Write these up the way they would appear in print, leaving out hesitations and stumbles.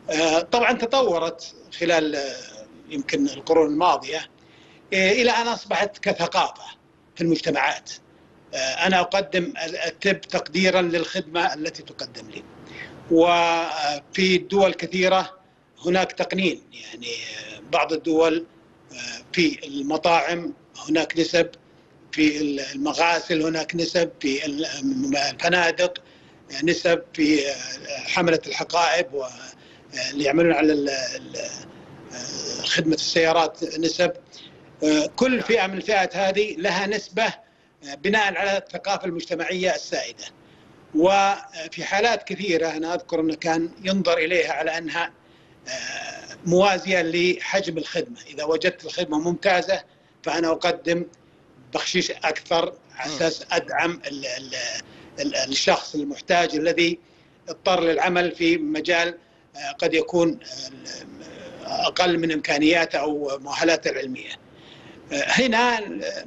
طبعا تطورت خلال يمكن القرون الماضية إلى أن أصبحت كثقافة في المجتمعات. أنا أقدم الطب تقديرا للخدمة التي تقدم لي. وفي دول كثيرة هناك تقنين، يعني بعض الدول في المطاعم هناك نسب، في المغاسل هناك نسب، في الفنادق نسب، في حملة الحقائب واللي يعملون على خدمة السيارات نسب. كل فئة من الفئات هذه لها نسبة بناء على الثقافة المجتمعية السائدة. وفي حالات كثيرة أنا أذكر أنه كان ينظر إليها على أنها موازية لحجم الخدمة. إذا وجدت الخدمة ممتازة فأنا أقدم بخشيش أكثر على أساس أدعم الشخص المحتاج الذي اضطر للعمل في مجال قد يكون أقل من إمكانياته أو مؤهلاته العلمية. هنا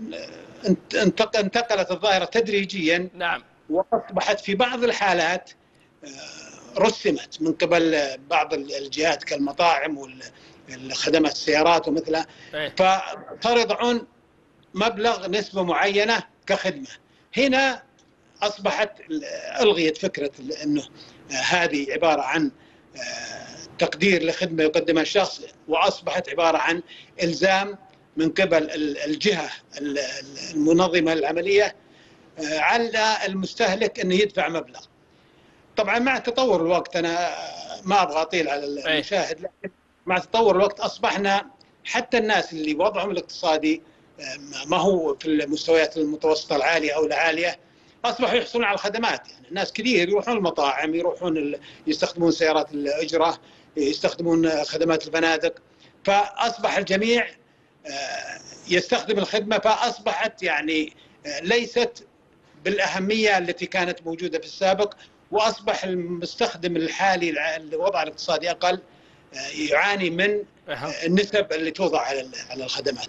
انتقلت الظاهرة تدريجيا. نعم. وأصبحت في بعض الحالات رسمت من قبل بعض الجهات كالمطاعم والخدمات السيارات ومثلها، فصار يضعون مبلغ نسبة معينة كخدمة. هنا أصبحت ألغيت فكرة أنه هذه عبارة عن تقدير لخدمة يقدمها الشخص، وأصبحت عبارة عن إلزام من قبل الجهة المنظمة للعملية على المستهلك أنه يدفع مبلغ. طبعا مع تطور الوقت، أنا ما أبغى أطيل على المشاهد، لكن مع تطور الوقت أصبحنا حتى الناس اللي وضعهم الاقتصادي ما هو في المستويات المتوسطة العالية أو العالية أصبحوا يحصلون على الخدمات. يعني الناس كثير يروحون المطاعم، يروحون يستخدمون سيارات الأجرة، يستخدمون خدمات الفنادق، فأصبح الجميع يستخدم الخدمة، فأصبحت يعني ليست بالأهمية التي كانت موجودة في السابق. وأصبح المستخدم الحالي الوضع الاقتصادي أقل يعاني من النسب اللي توضع على الخدمات.